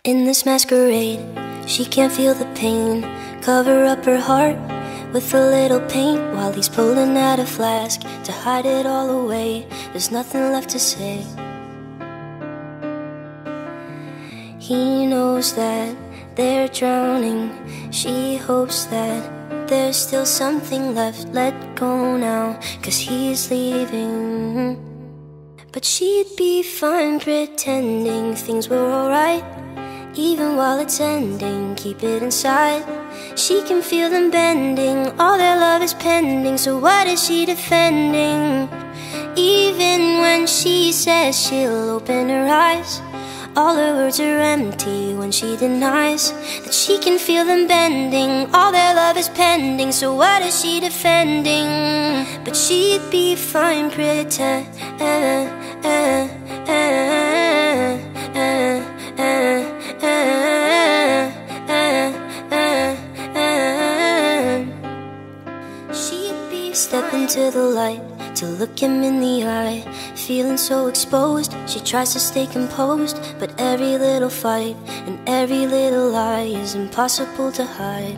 In this masquerade, she can't feel the pain. Cover up her heart with a little paint while he's pulling out a flask to hide it all away. There's nothing left to say. He knows that they're drowning. She hopes that there's still something left. Let go now, 'cause he's leaving. But she'd be fine pretending things were alright. Even while it's ending, keep it inside. She can feel them bending, all their love is pending. So what is she defending? Even when she says she'll open her eyes, all her words are empty when she denies that she can feel them bending, all their love is pending. So what is she defending? But she'd be fine pretending. Step into the light to look him in the eye. Feeling so exposed, she tries to stay composed, but every little fight and every little lie is impossible to hide.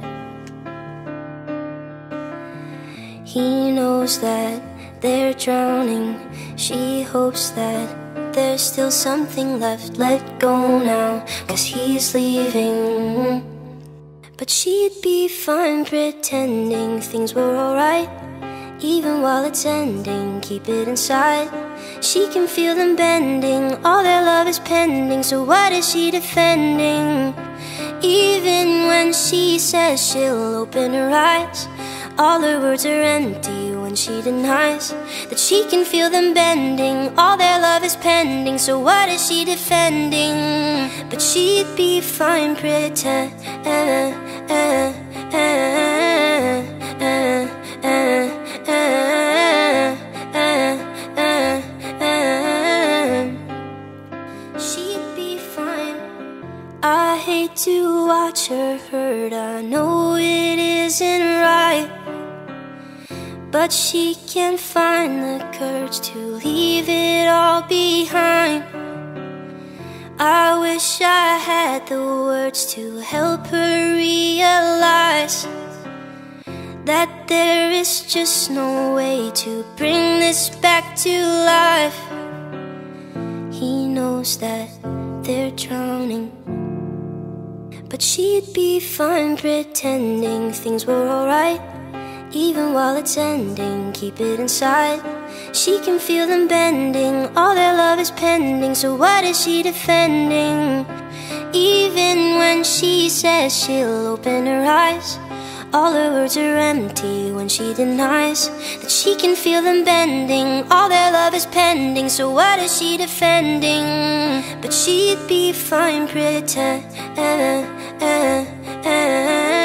He knows that they're drowning. She hopes that there's still something left. Let go now, 'cause he's leaving. But she'd be fine pretending things were alright. Even while it's ending, keep it inside. She can feel them bending, all their love is pending. So what is she defending? Even when she says she'll open her eyes, all her words are empty when she denies that she can feel them bending, all their love is pending. So what is she defending? But she'd be fine pretending. She'd be fine. I hate to watch her hurt, I know it isn't right, but she can't find the courage to leave it all behind. I wish I had the words to help her realize that there is just no way to bring this back to life. He knows that they're drowning, but she'd be fine pretending things were alright. Even while it's ending, keep it inside. She can feel them bending, all their love is pending. So what is she defending? Even when she says she'll open her eyes, all her words are empty when she denies that she can feel them bending, all their love is pending. So what is she defending? But she'd be fine pretending.